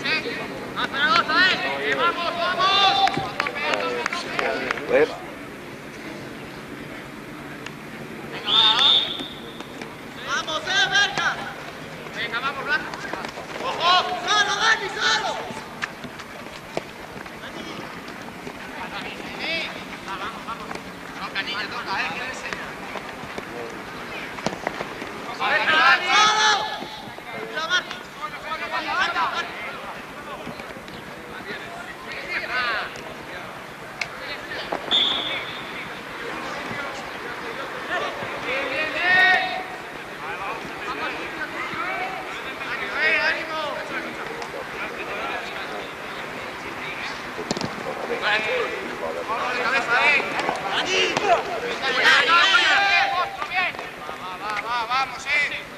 ¡A Zaragoza, vamos, vamos! Venga, ¡Vamos, Berca! Venga, vamos, Blanca. ¡Ojo! ¡Solo, Dani, solo! Vamos, vamos. Toca, niña, toca, ¿qué le enseña? ¡Solo! ¡La marca! Vamos,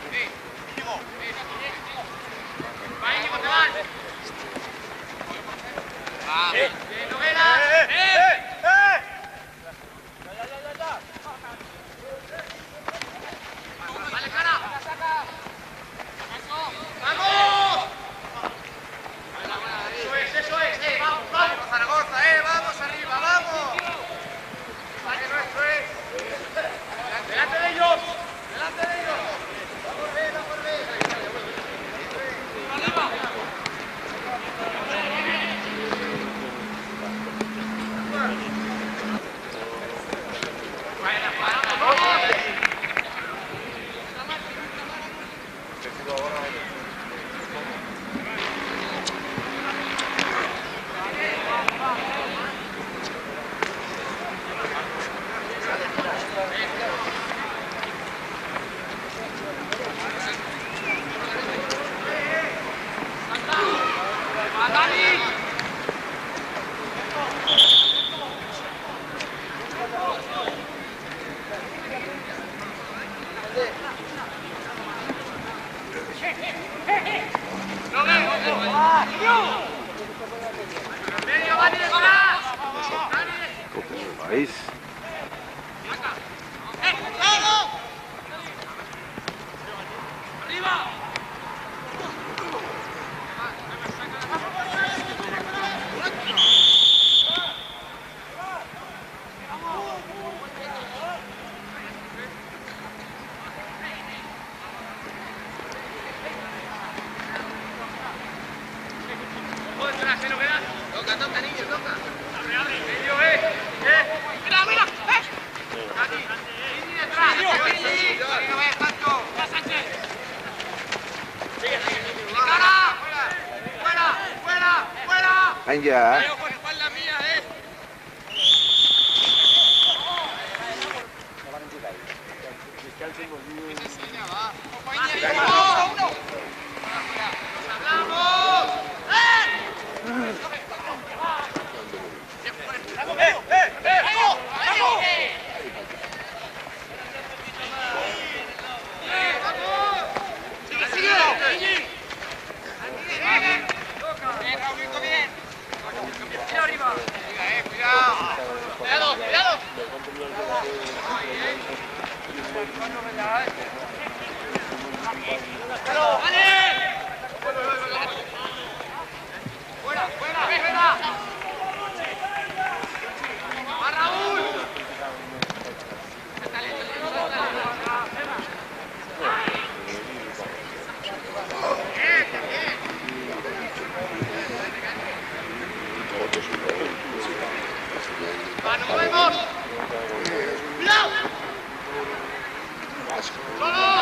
Eso es, vamos, Zaragoza, vamos arriba, vamos. Que nuestro es. Delante de ellos. Vamos, ven. Arriba. ¿veis? Toca, niño, toca. Abre. Medio, Mira. Línea detrás. No vayas tanto. Sánchez. Sigue. Cara. Fuera. Venga. Por espalda mía, ¡Uno! ¡Hablamos! Cuidado. Fuera. ¡Va, Raúl! ¡Nos movemos! ¡Cuidado! ¡Solo!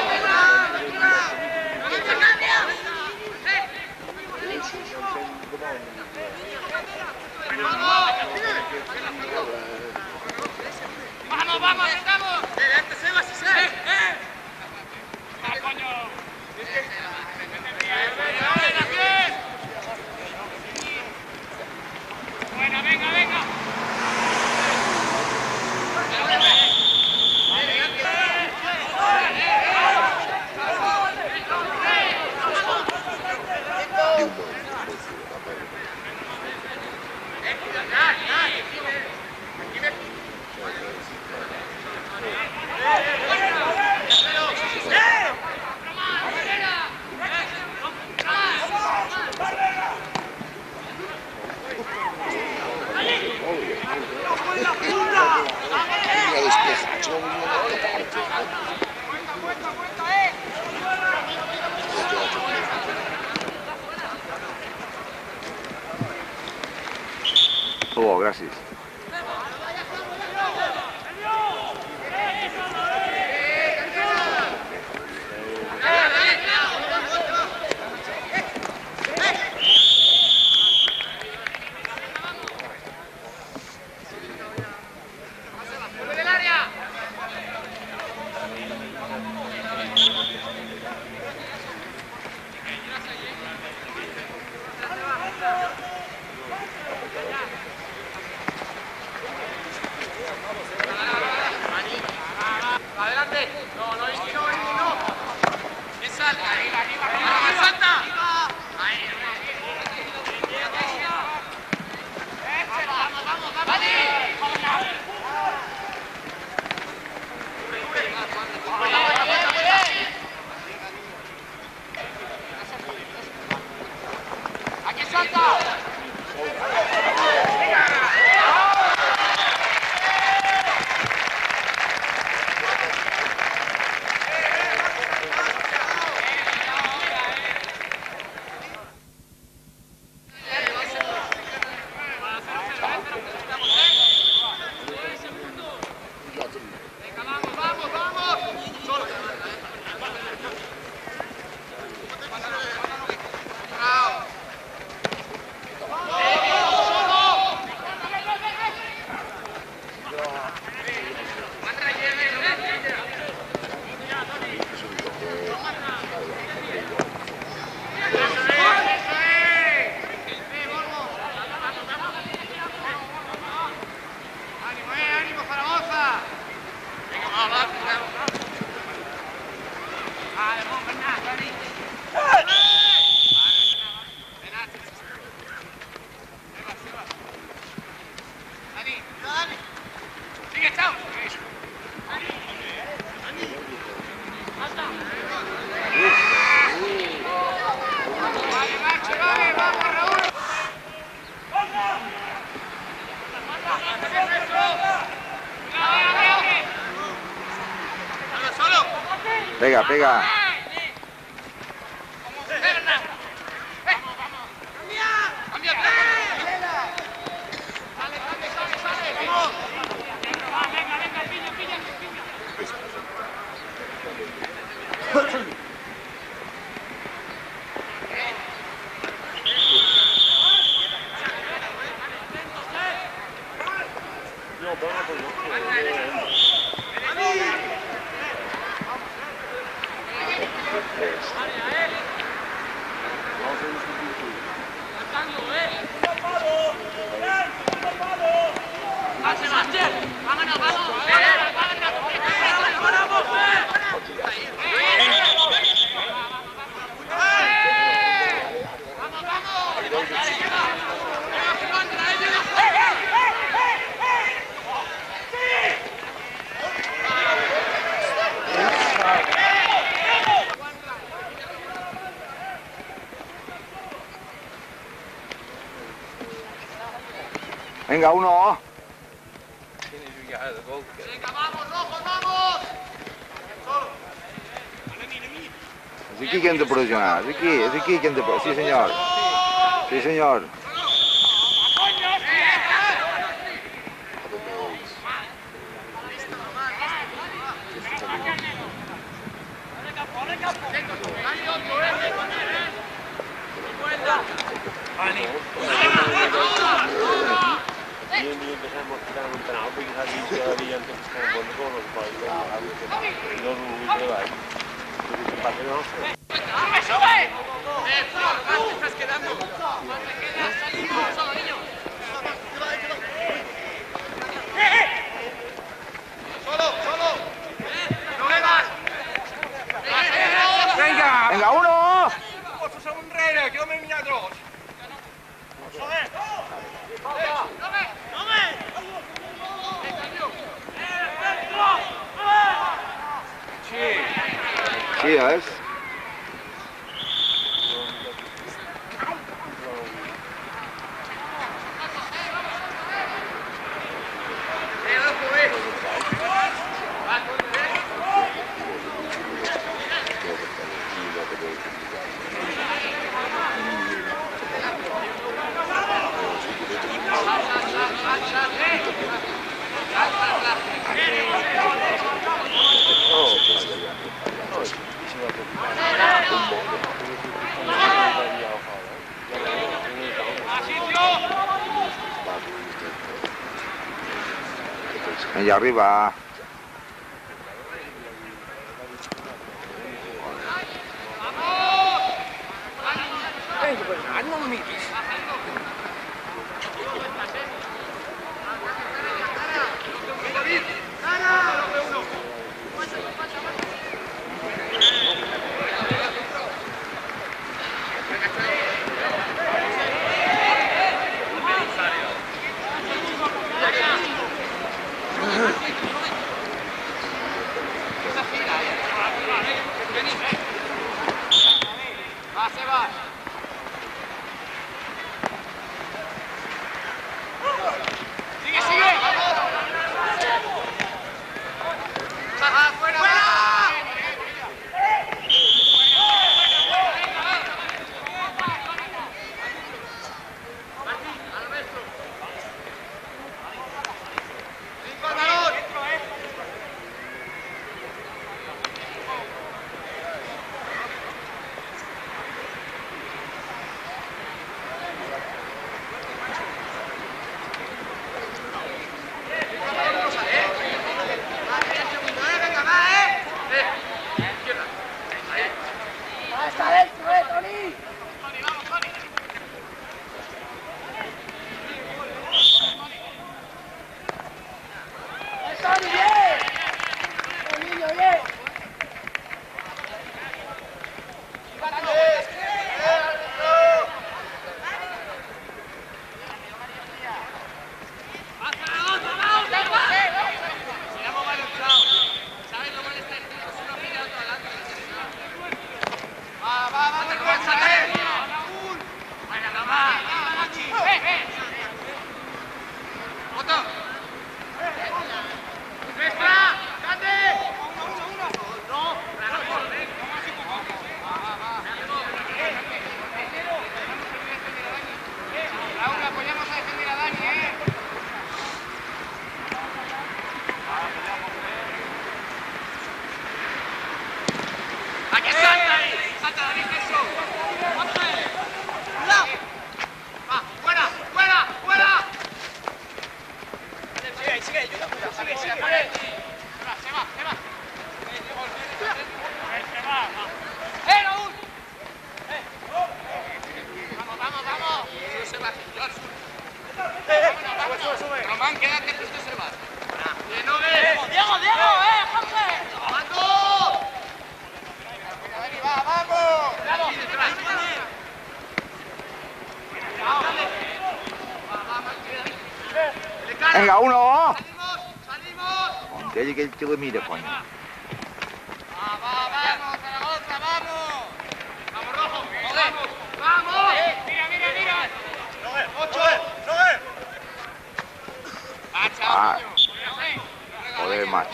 ¡Vamos! ¡Estamos! ¡Antes se va, si se! ¡Ah, coño! ¡Buena, venga! gràcies. Adelante. No, no, Iki, no, Iki, no. Que salta. Arriba, salta. Ahí. Vamos. Aquí salta. Sigue, chao. Vale, vamos, Raúl. Solo. Pega. Cambia. Sale. Vamos. Venga, pilla. Sebastián, vámonos. Venga, uno. Venga, vamos. És aquí que hem de pressionar, és aquí que hem de pressionar. Sí, senyor. empezamos a tirar un entrenador porque había antes como con todos los países y no lo hay. ¡Sube! ¡Te estás quedando! ¡Te quedas! ¡Salimos! ¡Solo, niño! ¡Solo! ¡No me vas! Venga! Venga, uno! Posso ser un rere, que jo m'he mirat dos. Sí, és. Allá arriba. No me mires. Va, se va. Sigue, sigue. ¡Fuera! ¡Fuera! ¡Está dentro, Tony! Tony, vamos, Tony. ¡Tony, bien! ¡Niño, bien! Apoyamos a defender a Dani, ¡a que salta ahí! ¡Salta, Dani, eso! ¡Cuidado! ¡Va, fuera, fuera, fuera! Sigue, sigue, yo te apoyo. Sigue, sigue, sigue. Se va, se va. Raúl! ¡Vamos, vamos, vamos! Se va, vámonos, vámonos. Román, quédate que esto se va. ¡Diego, Diego, Jorge! ¡Vamos! Dani, va, vamos. ¡Vamos! Venga, uno. ¡Salimos! ¡Salimos! Que el chico mire, coño. ¡Vamos, Zaragoza, vamos! ¡Vamos, Rojo! ¡Vamos! ¡Vamos! ¡Mira, mira, mira! ¡Ocho! Ah, joder, macho.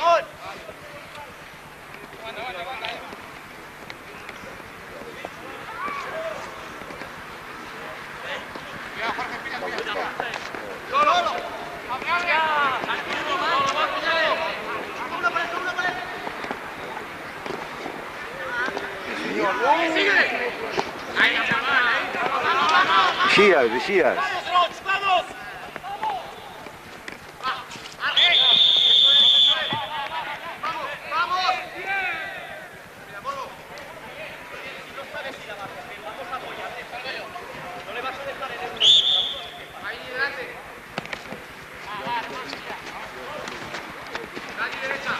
Cheers, cheers. ¡Vamos! ¡Vamos! Mira, Bolo. No sabes si la vas a hacer, vamos a apoyarte. No le vas a dejar en el uno. Ahí delante. Dani, derecha.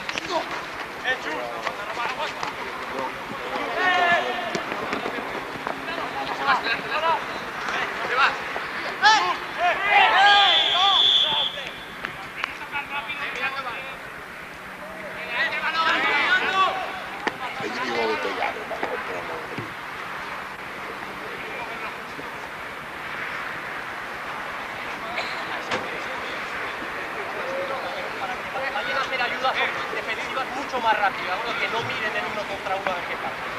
Se vas, delante, delante. Se vas. Vayan a hacer ayudas defensivas mucho más rápidas, que no miren en uno contra uno de qué pasa.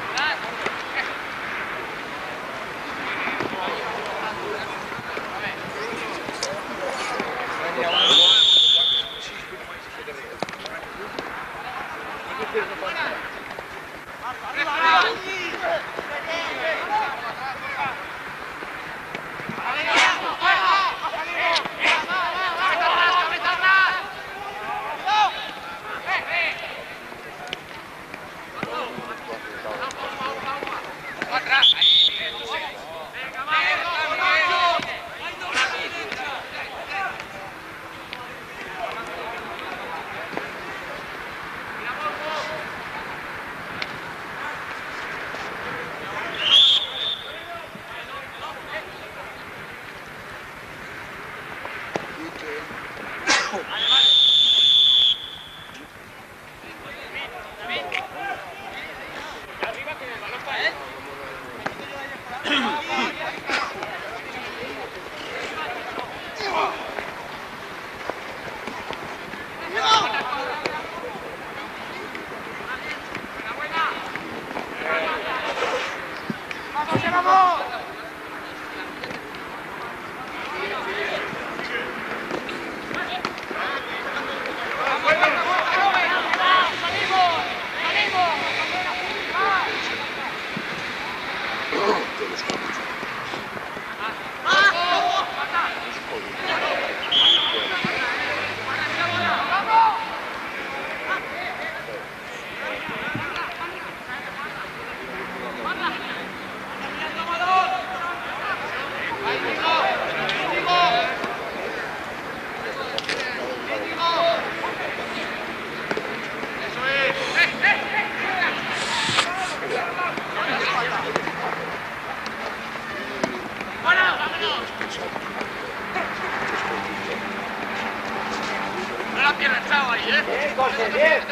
va bien lanzado ahí, ¿eh? Bien, José, bien.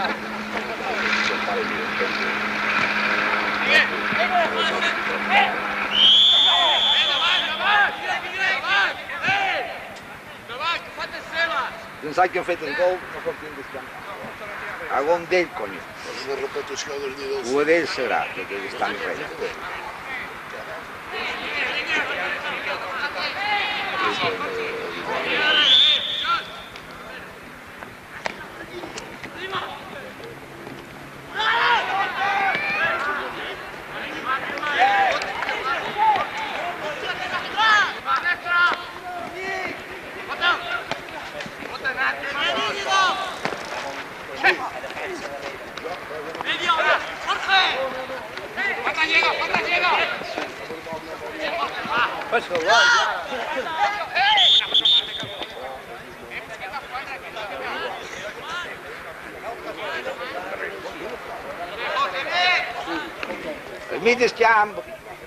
Dan sai que han fet el gol, no sortim descampar. A on d'ell, conyo. És una repetició del dia del... O d'ell serà, que estan fent. Il mid schiambo.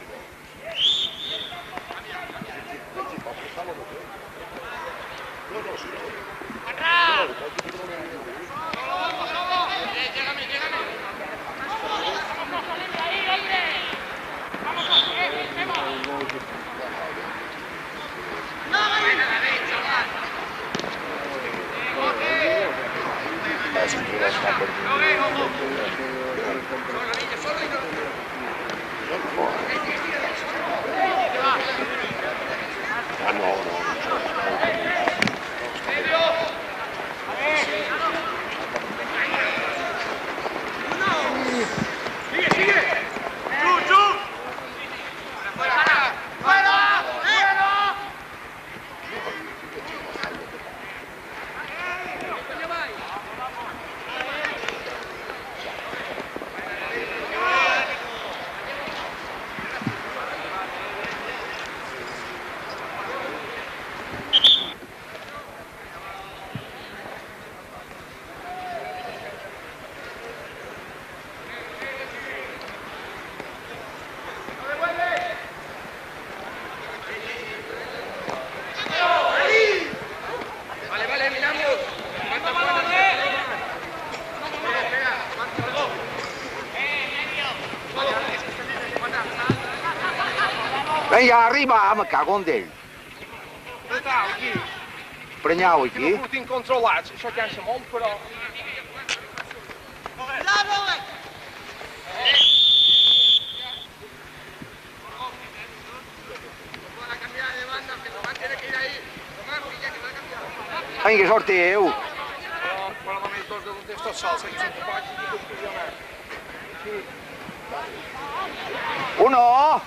Vinga, arriba, me cago en d'ell. Prenyau aquí. Goed incontrolats, zo kan ze hem om, però... Vinga, sortiu. Para não me todos de estos salsa, que son capaces de Uno.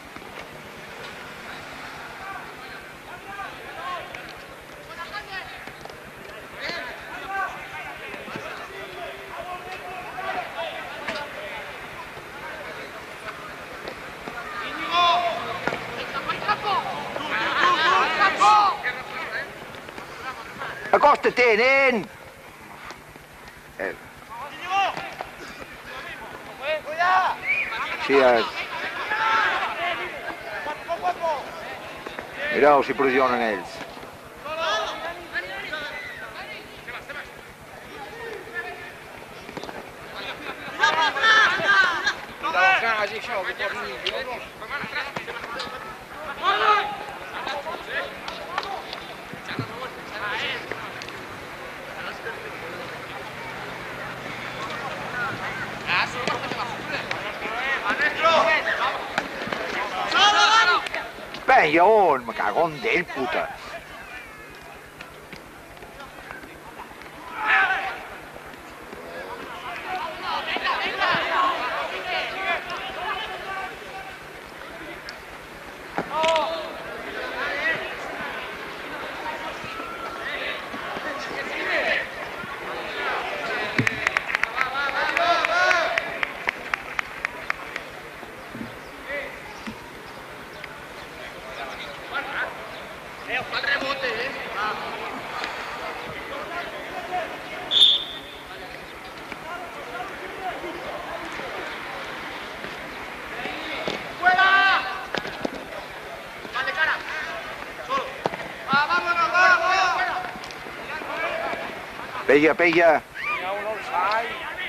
Acosta-te, nen! Sí, mireu si pressionen ells. Vinga, on? Me cago en d'ell, puta. Pella, pella. Venga uno, sai.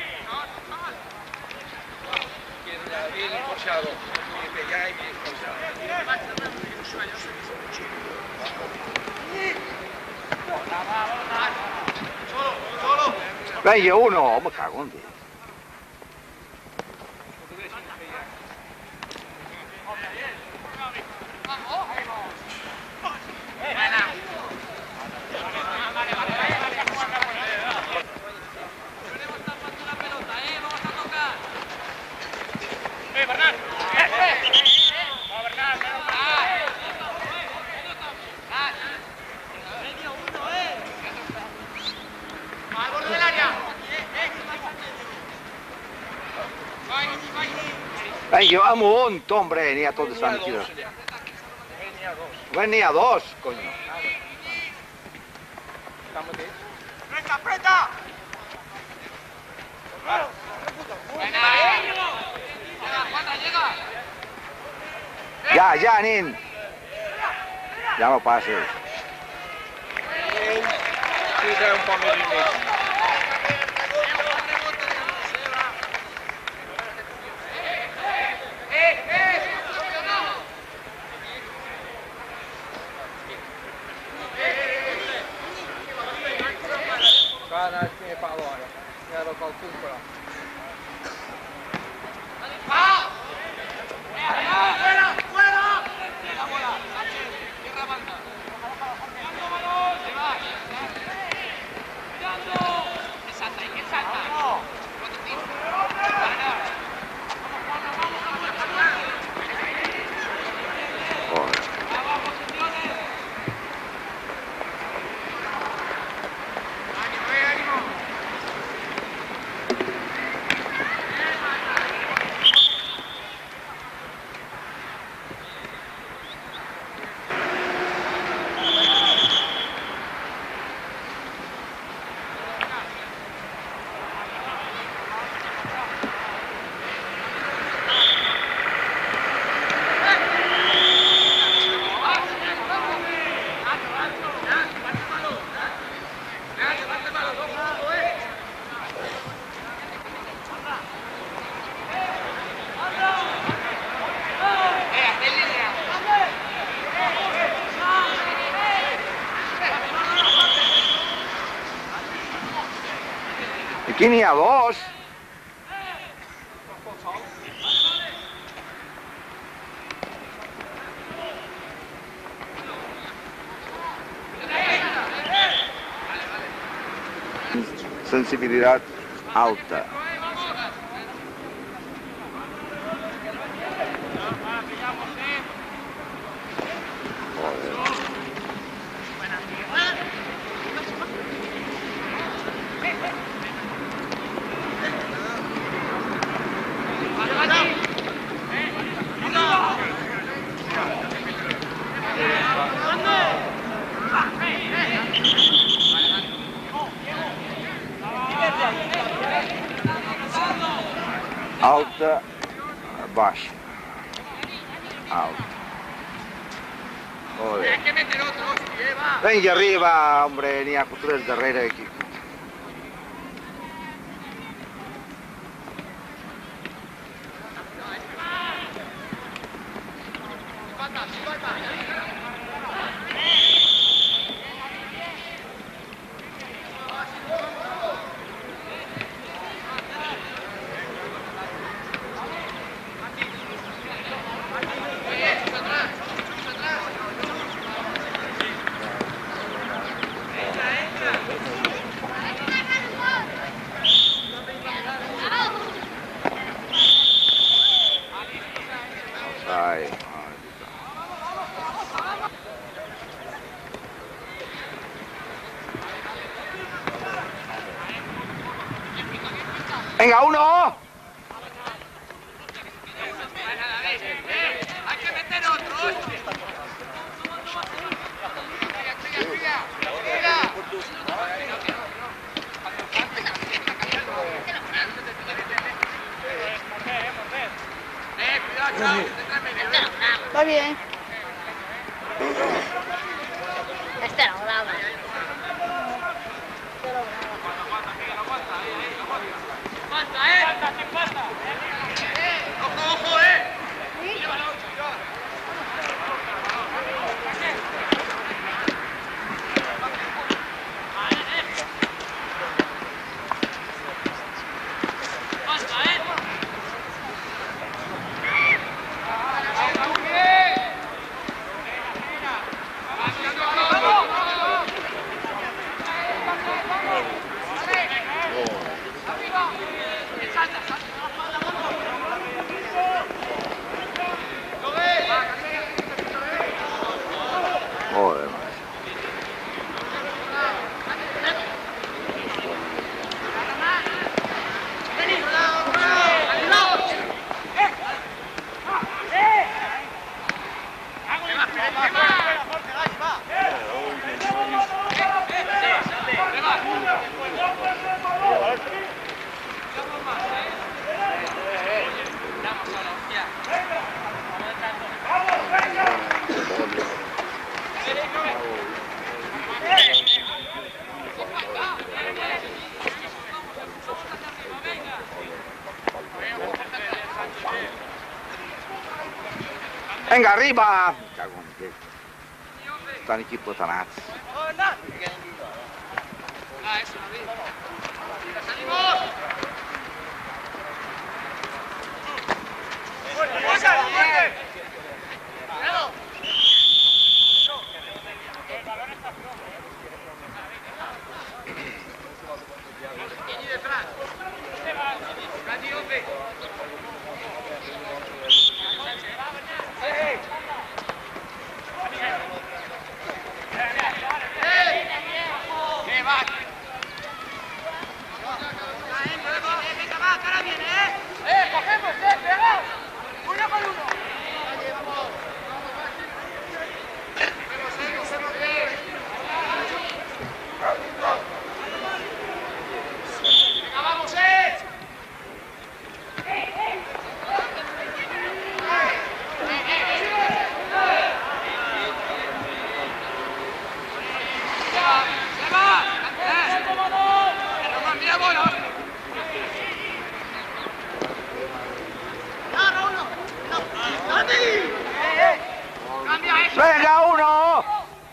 Vieni incrociato. Vieni pegai, vieni incrociato. Venga uno, me cago en Dios. Venga, vamos un, hombre, ni a todos están metidos. Venía dos, coño. ¡Presta, presta! Ya, ya, nen. Ya no pases. Sì, dai un po' meglio invece. Guarda, tiene pallone. Era qualcuno però. Aquí ni a dos. Sensibilidad alta. Alta, baixa. Alta. Joder. Venga arriba, hombre, ni a futuro el darrere aquí. Sai. Venga, uno. Hay que meter otro. Va bien. Este lo graba. Joder, venga, arriba! Cago in te. Sta un equipo tanazzo. ¡Venga, uno!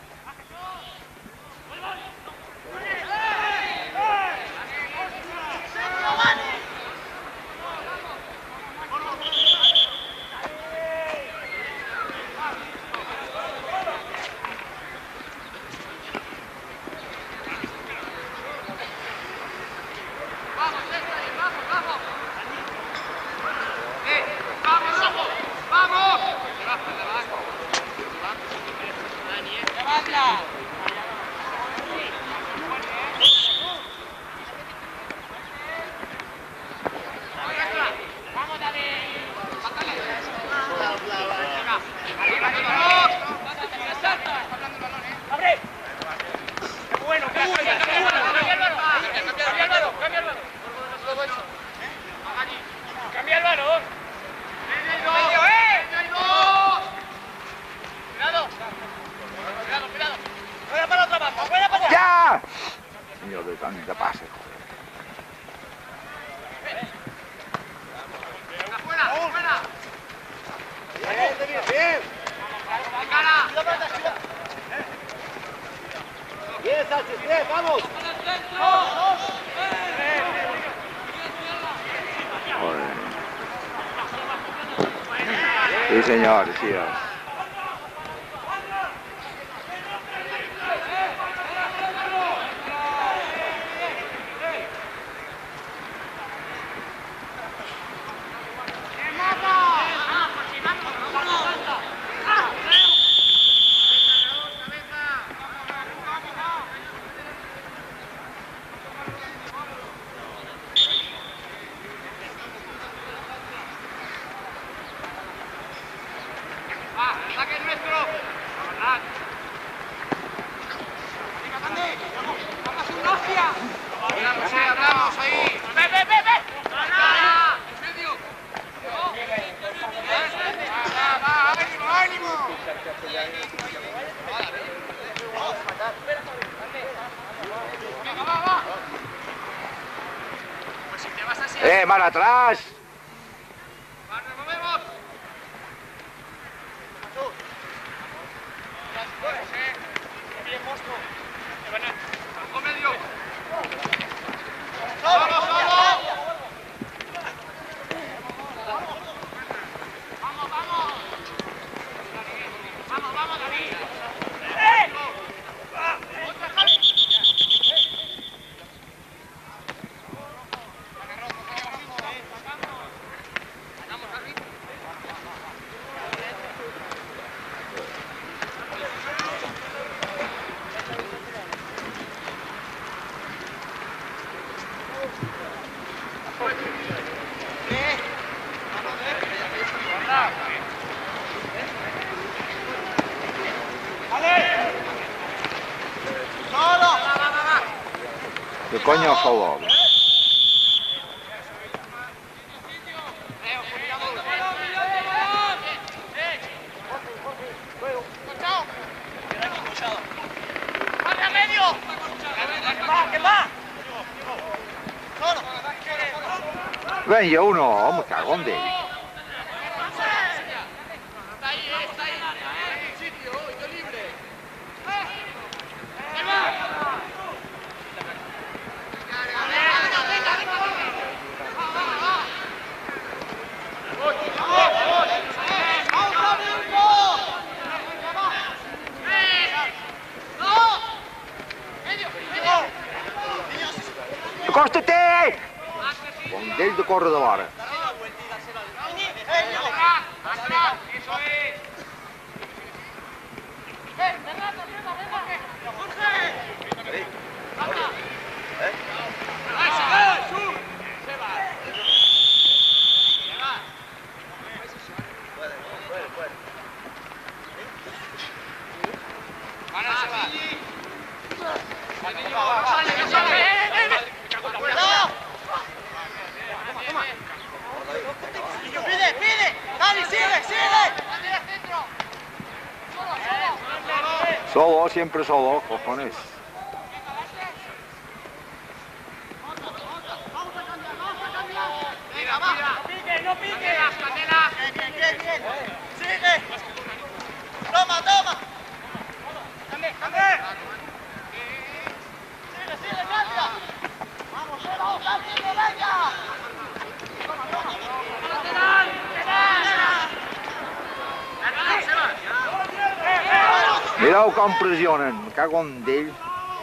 Señor de tanta pase, joder. Bien, Sánchez, bien, vamos. Joder. Sí, señor, sí. ¡Saque el nuestro! ¡Vamos, una hostia! ¡Hablamos ahí! ¡Ve, ve, ve, ve! ¡En medio! ¡Va, ánimo, ánimo! Venga, va, va. Más atrás. Nos movemos. Bien, monstruo. Campo medio. Solo, solo. Vamos, vamos. Vamos, vamos, David. Otra, Javi. Ganamos, Javi. ¿Qué coño favor? Ven yo uno, me cagón de él. Está ahí, está ahí. En sitio, yo libre. Cóstate! Con del de corre de vara. Eso es. Pide, pide. Dani, sigue, sigue. Solo, siempre solo, cojones. Mira, mira. No pique, no pique. Candela. Bien, bien, bien. Sigue. Toma, toma. Candela. Sigue, sigue, cambia. Vamos, vamos, cambia, venga. Mira com pressionen, me cago en d'ell.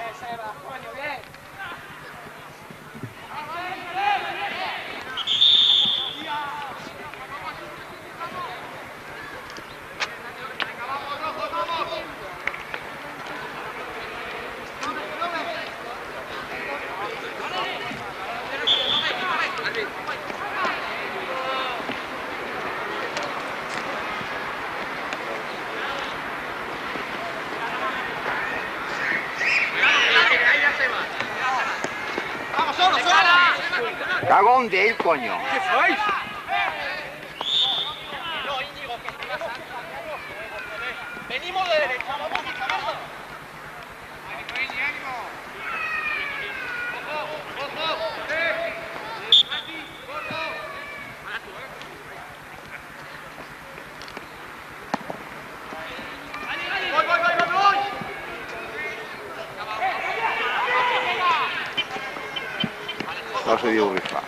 Cago en d'ell, coño. Què fais? No, Íñigo, que venimos de derecha, vamos, vamos. No se dio rifar.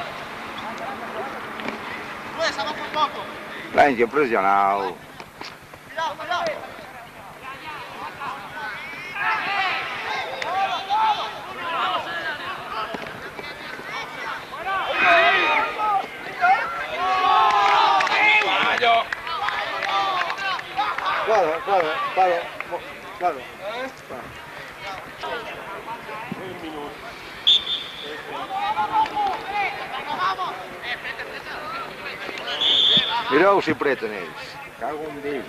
Dai, che ha pressionato. Claro. Un minuto. Mirá o cipreto neles. Cago um deles.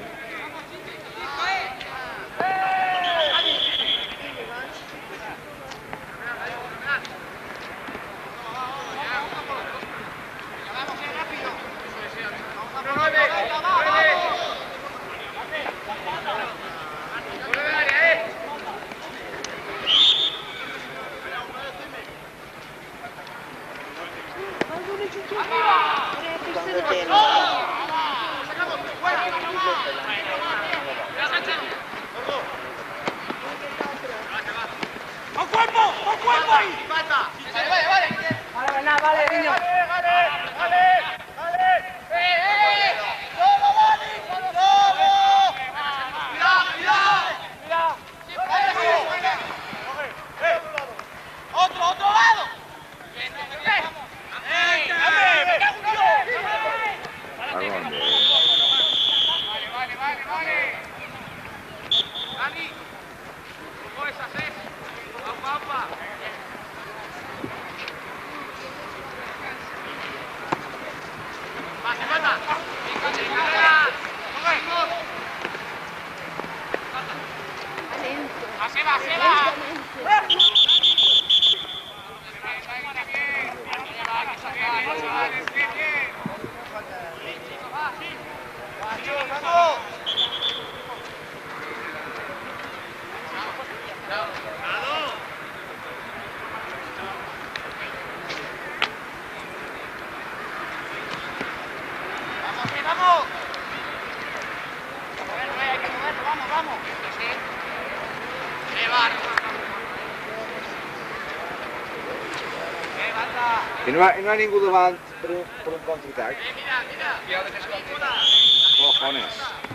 ¡Con cuerpo ahí! Vale, vale, niño. Otro lado. Vale. Dani, ¿cómo es hacer? Opa. Va, 50. Se va. ¡Vamos! Hay que moverlo, vamos. E não há ninguém levante para um contra-ataque. Mira. Oh, Fones.